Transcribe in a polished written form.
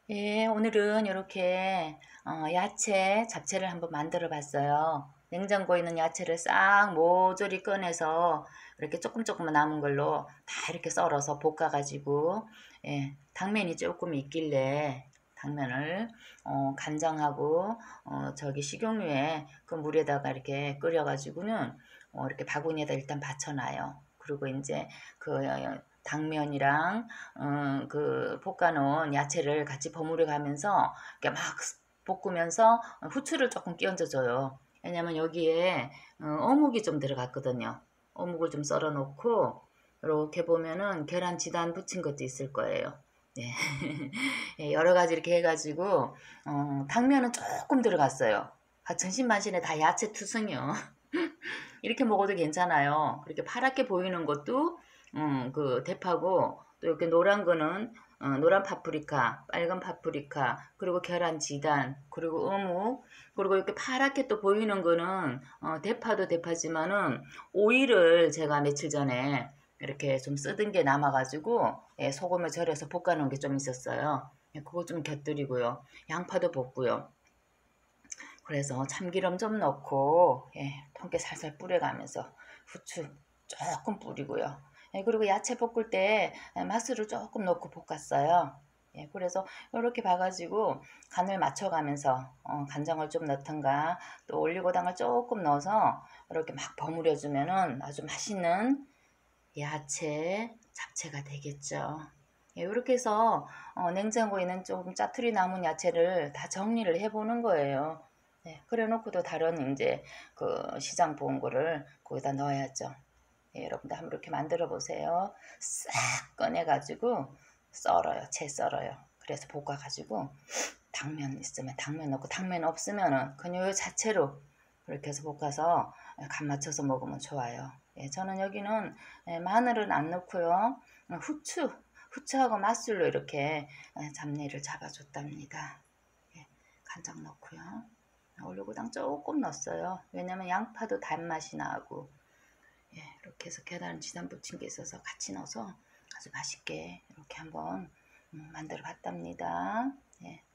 예, 오늘은 이렇게 야채 잡채를 한번 만들어 봤어요. 냉장고에 있는 야채를 싹 모조리 꺼내서 이렇게 조금 조금 남은 걸로 다 이렇게 썰어서 볶아가지고, 예, 당면이 조금 있길래 당면을 간장하고 저기 식용유에 그 물에다가 이렇게 끓여가지고는 이렇게 바구니에다 일단 받쳐놔요. 그리고 이제 그 당면이랑 그 볶아놓은 야채를 같이 버무려 가면서 이렇게 막 볶으면서 후추를 조금 끼얹어줘요. 왜냐면 여기에 어묵이 좀 들어갔거든요. 어묵을 좀 썰어 놓고 이렇게 보면은 계란 지단 붙인 것도 있을 거예요. 네. 예, 여러 가지 이렇게 해가지고 당면은 조금 들어갔어요. 전신만신에 다 야채 투성이요. 이렇게 먹어도 괜찮아요. 그렇게 파랗게 보이는 것도 그 대파고, 또 이렇게 노란 거는 노란 파프리카, 빨간 파프리카, 그리고 계란 지단, 그리고 어묵, 그리고 이렇게 파랗게 또 보이는 거는 대파도 대파지만은 오이를 제가 며칠 전에 이렇게 좀 쓰던 게 남아가지고 예, 소금에 절여서 볶아놓은 게 좀 있었어요. 예, 그거 좀 곁들이고요. 양파도 볶고요. 그래서 참기름 좀 넣고 예, 통깨 살살 뿌려가면서 후추 조금 뿌리고요. 예, 그리고 야채 볶을 때 맛술을 조금 넣고 볶았어요. 예, 그래서 이렇게 봐가지고 간을 맞춰가면서 간장을 좀 넣던가 또 올리고당을 조금 넣어서 이렇게 막 버무려 주면은 아주 맛있는 야채 잡채가 되겠죠. 예, 이렇게 해서 냉장고에 있는 조금 짜투리 남은 야채를 다 정리를 해보는 거예요. 네, 그래 놓고도 다른 이제 그 시장 본 거를 거기다 넣어야죠. 예, 여러분들 한번 이렇게 만들어 보세요. 싹 꺼내 가지고 썰어요. 채 썰어요. 그래서 볶아 가지고 당면 있으면 당면 넣고, 당면 없으면은 그냥 요 자체로 그렇게 해서 볶아서 간 맞춰서 먹으면 좋아요. 예, 저는 여기는 마늘은 안 넣고요. 후추하고 맛술로 이렇게 잡내를 잡아줬답니다. 예, 간장 넣고요. 올리고당 조금 넣었어요. 왜냐면 양파도 단맛이 나고, 예, 이렇게 해서 계란 지단 부친 게 있어서 같이 넣어서 아주 맛있게 이렇게 한번 만들어 봤답니다. 예.